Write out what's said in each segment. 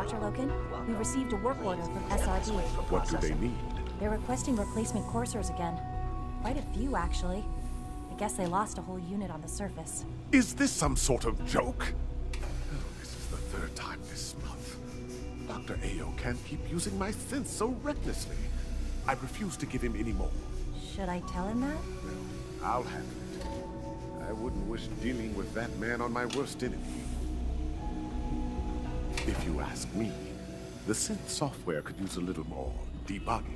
Dr. Loken, we received a work order from SRB. What do they need? They're requesting replacement coursers again. Quite a few, actually. I guess they lost a whole unit on the surface. Is this some sort of joke? Oh, this is the third time this month. Dr. Ayo can't keep using my synth so recklessly. I refuse to give him any more. Should I tell him that? No, I'll handle it. I wouldn't wish dealing with that man on my worst enemy. If you ask me, the synth software could use a little more debugging.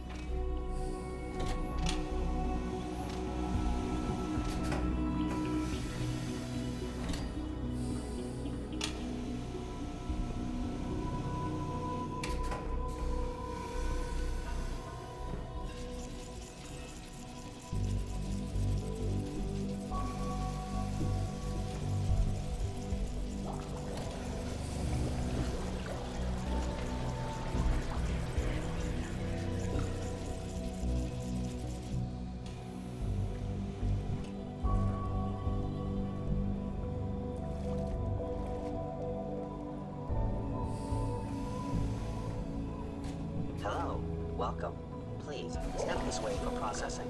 Hello. Welcome. Please, step this way for processing.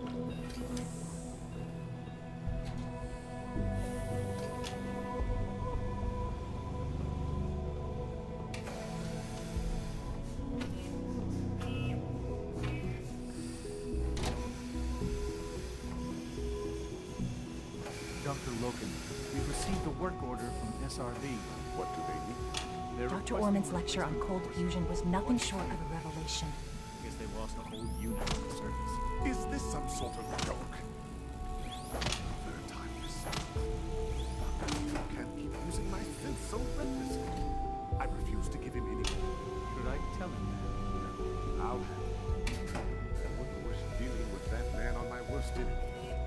Dr. Loken, we've received a work order from SRB. What do they need? They're Dr. requesting Orman's lecture on replacement cold coursers. fusion was nothing short of a revelation. I guess they lost a whole unit on the surface. Is this some sort of joke? Third time this month. Dr. Ayo can't keep using my synth so recklessly. I refuse to give him any more. Should I tell him that? I'll handle it. I wouldn't wish dealing with that man on my worst enemy.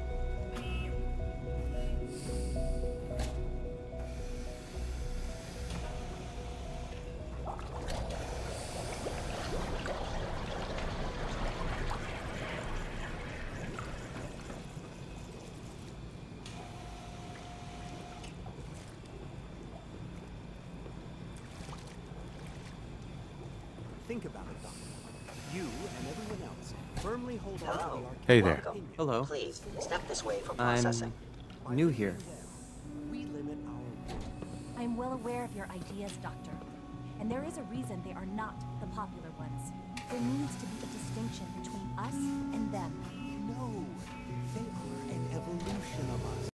Think about it, Doctor. You and everyone else firmly hold on to the Hello. arcane Hey there. Welcome. Hello. Please, step this way for I'm processing. new here. We limit our world. I'm well aware of your ideas, Doctor. And there is a reason they are not the popular ones. There needs to be a distinction between us and them.